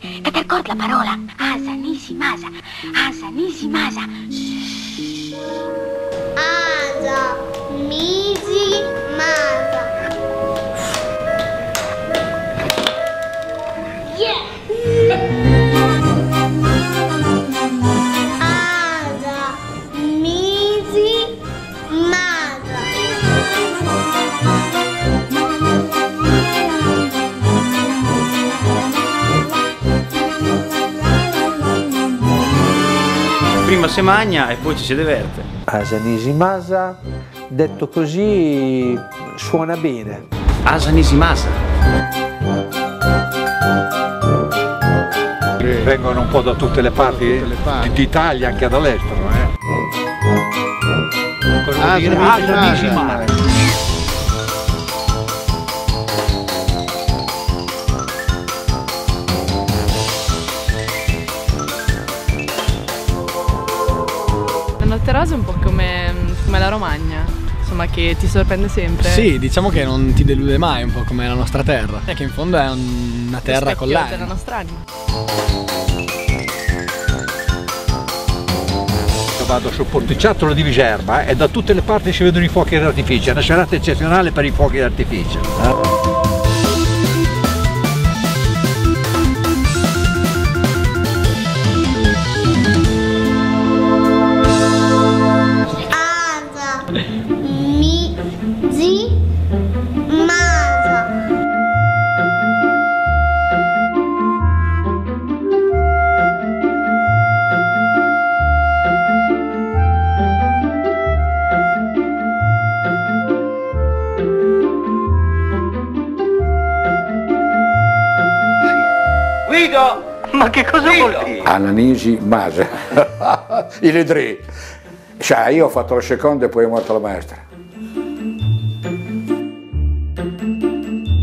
Che ti ricordi la parola? Asa, nisi, masa. Asa, nisi, masa. Asa, nisi, masa. Yeah! Asa, nisi, masa. Prima si magna e poi ci si diverte. Asa nisi masa, detto così suona bene. Asa nisi masa. Vengono un po' da tutte le parti d'Italia, anche dall'estero. Asa nisi masa. La Notte Rosa è un po' come la Romagna, insomma, che ti sorprende sempre. Sì, diciamo che non ti delude mai, un po' come la nostra terra. E che in fondo è una terra con l'aria. Della nostra anima. Io vado sul porticciattolo di Vigerba e da tutte le parti si vedono i fuochi d'artificio. È una serata eccezionale per i fuochi d'artificio. Asa, nisi, masa. Guido! Ma che cosa vuol dire? Ananisi Masa, il tre. Sai, io ho fatto la seconda e poi è morta la maestra.